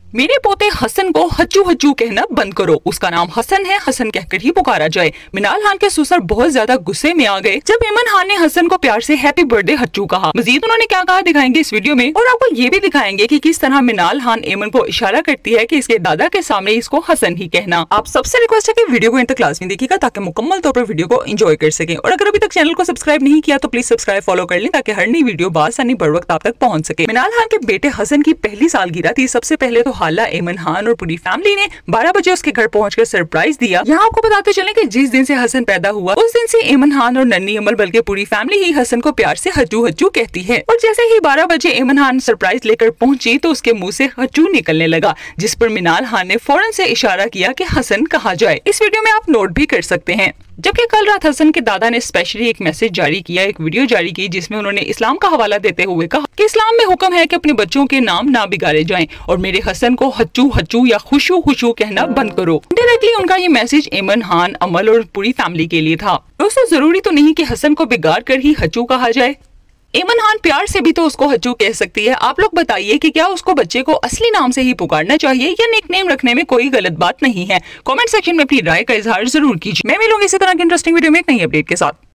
मेरे पोते हसन को हच्चू हच्चू कहना बंद करो। उसका नाम हसन है, हसन कहकर ही पुकारा जाए। मिनाल खान के ससुर बहुत ज्यादा गुस्से में आ गए जब एमन खान ने हसन को प्यार से हैप्पी बर्थडे हच्चू कहा। मजीद उन्होंने क्या कहा दिखाएंगे इस वीडियो में, और आपको ये भी दिखाएंगे कि किस तरह मिनाल खान एमन को इशारा करती है कि इसके दादा के सामने इसको हसन ही कहना। आप सबसे रिक्वेस्ट है कि वीडियो को इंटर क्लास में देखिएगा ताकि मुकम्मल तौर पर वीडियो को एंजॉय कर सके। और अगर अभी तक चैनल को सब्सक्राइब नहीं किया तो प्लीज सब्सक्राइब फॉलो कर लें ताकि हर नई वीडियो बासानी बर वक्त आप तक पहुंच सके। मिनाल खान के बेटे हसन की पहली सालगिरह थी। सबसे पहले तो हाला एमन खान और पूरी फैमिली ने 12 बजे उसके घर पहुंचकर सरप्राइज दिया। यहाँ आपको बताते चलें कि जिस दिन से हसन पैदा हुआ उस दिन से एमन खान और नन्ही अमल बल्कि पूरी फैमिली ही हसन को प्यार से हच्चू हच्चू कहती है। और जैसे ही 12 बजे एमन खान सरप्राइज लेकर पहुंची तो उसके मुंह से हच्चू निकलने लगा, जिस पर मिनाल खान ने फौरन से इशारा किया कि हसन कहा जाए। इस वीडियो में आप नोट भी कर सकते हैं। जबकि कल रात हसन के दादा ने स्पेशली एक मैसेज जारी किया, एक वीडियो जारी की, जिसमें उन्होंने इस्लाम का हवाला देते हुए कहा कि इस्लाम में हुक्म है कि अपने बच्चों के नाम ना बिगाड़े जाएं और मेरे हसन को हच्चू हच्चू या खुशू खुशू कहना बंद करो। डायरेक्टली उनका ये मैसेज एमन खान, अमल और पूरी फैमिली के लिए था। दोस्तों, जरूरी तो नहीं कि हसन को बिगाड़ कर ही हच्चू कहा जाए। एमन खान प्यार से भी तो उसको हच्चू कह सकती है। आप लोग बताइए कि क्या उसको बच्चे को असली नाम से ही पुकारना चाहिए या निकनेम रखने में कोई गलत बात नहीं है। कमेंट सेक्शन में अपनी राय का इजहार जरूर कीजिए। मैं मिलूंगी इसी तरह की इंटरेस्टिंग वीडियो में एक नई अपडेट के साथ।